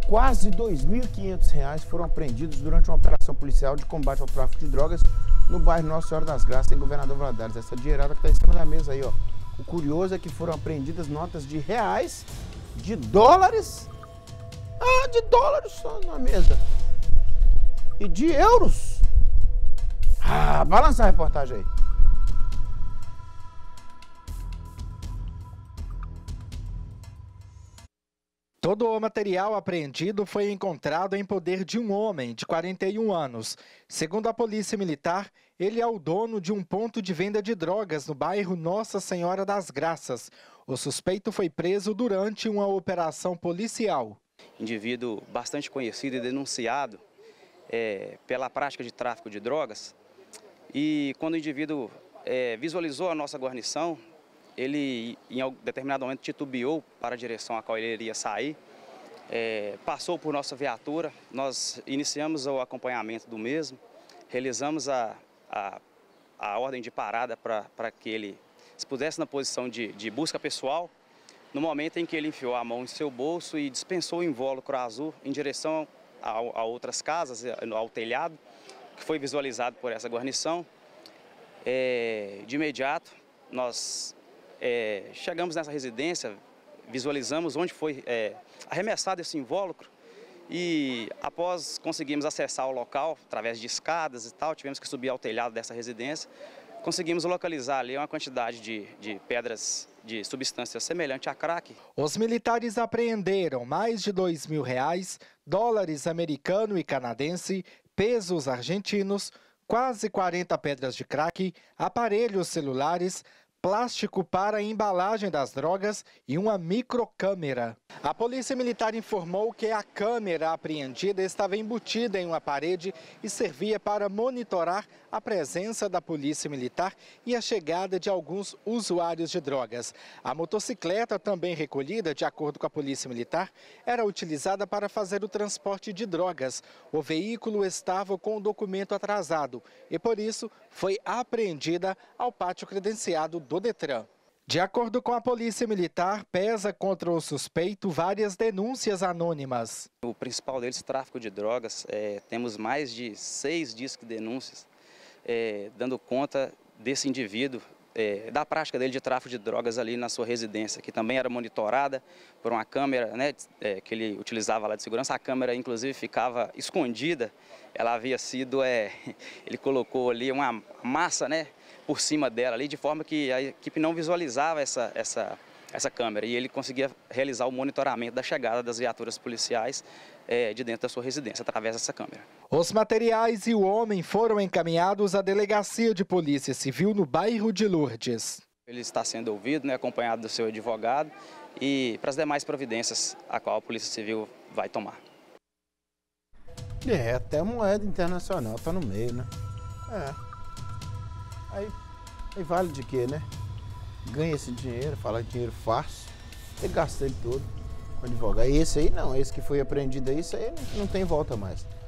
quase R$ 2.500 foram apreendidos durante uma operação policial de combate ao tráfico de drogas no bairro Nossa Senhora das Graças, em Governador Valadares. Essa dinheirada que está em cima da mesa aí, ó. O curioso é que foram apreendidas notas de reais, de dólares, de dólares só na mesa, e de euros. Balança a reportagem aí. Todo o material apreendido foi encontrado em poder de um homem de 41 anos. Segundo a Polícia Militar, ele é o dono de um ponto de venda de drogas no bairro Nossa Senhora das Graças. O suspeito foi preso durante uma operação policial. Indivíduo bastante conhecido e denunciado pela prática de tráfico de drogas. E quando o indivíduo visualizou a nossa guarnição, ele, em determinado momento, titubeou para a direção a qual ele iria sair, passou por nossa viatura, nós iniciamos o acompanhamento do mesmo, realizamos a ordem de parada para que ele se pusesse na posição de busca pessoal, no momento em que ele enfiou a mão em seu bolso e dispensou o invólucro azul em direção a outras casas, ao telhado, que foi visualizado por essa guarnição. De imediato, nós chegamos nessa residência, visualizamos onde foi arremessado esse invólucro e após conseguimos acessar o local através de escadas e tal, tivemos que subir ao telhado dessa residência, conseguimos localizar ali uma quantidade de pedras de substância semelhante a crack. Os militares apreenderam mais de R$ 2.000, dólares americano e canadense, pesos argentinos, quase 40 pedras de crack, aparelhos celulares, plástico para a embalagem das drogas e uma microcâmera. A Polícia Militar informou que a câmera apreendida estava embutida em uma parede e servia para monitorar a presença da Polícia Militar e a chegada de alguns usuários de drogas. A motocicleta, também recolhida, de acordo com a Polícia Militar, era utilizada para fazer o transporte de drogas. O veículo estava com o documento atrasado e, por isso, foi apreendida ao pátio credenciado do Detran. De acordo com a Polícia Militar, pesa contra o suspeito várias denúncias anônimas. O principal deles, tráfico de drogas, temos mais de 6 discos de denúncias, dando conta desse indivíduo, da prática dele de tráfico de drogas ali na sua residência, que também era monitorada por uma câmera, que ele utilizava lá de segurança. A câmera, inclusive, ficava escondida, ela havia sido, ele colocou ali uma massa, por cima dela ali, de forma que a equipe não visualizava essa câmera e ele conseguia realizar o monitoramento da chegada das viaturas policiais de dentro da sua residência, através dessa câmera. Os materiais e o homem foram encaminhados à Delegacia de Polícia Civil no bairro de Lourdes. Ele está sendo ouvido, acompanhado do seu advogado e para as demais providências a qual a Polícia Civil vai tomar. Até moeda internacional tá no meio, né? Aí vale de quê, né? Ganha esse dinheiro, fala dinheiro fácil, e gasta ele todo com advogado. E esse aí não, esse que foi apreendido aí, isso aí não tem volta mais.